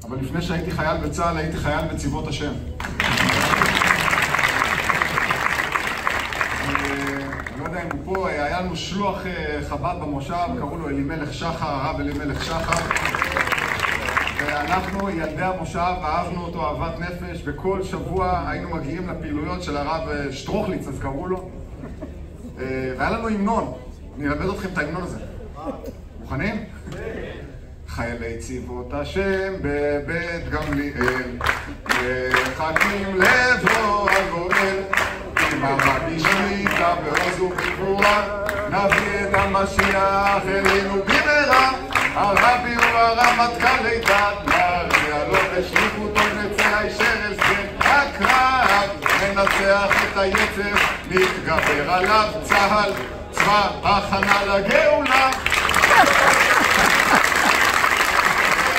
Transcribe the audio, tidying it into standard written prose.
אבל לפני שהייתי חייל בצה"ל, הייתי חייל בצבאות השם. אני לא יודע אם הוא פה, היה לנו שלוח חב"ד במושב, קראו לו אלימלך שחר, הרב אלימלך שחר. ואנחנו, ילדי המושב, אהבנו אותו אהבת נפש, וכל שבוע היינו מגיעים לפעילויות של הרב שטרוכליץ, אז קראו לו. והיה לנו המנון. אני אלמד אתכם את ההמנון הזה. מוכנים? חיילי צבאות השם בבית גמליאל, מחכים לבוא הגואל, עם המביא שליטה ועוז ובגבורה, נביא את המשיח אלינו במהרה. הרבי והרמטכ"ל לידת נריע לו בשליחותו נצא הישר אל שדה הקרב, ננצח את היצר, נתגבר עליו צה"ל, צבא הכנה לגאולה.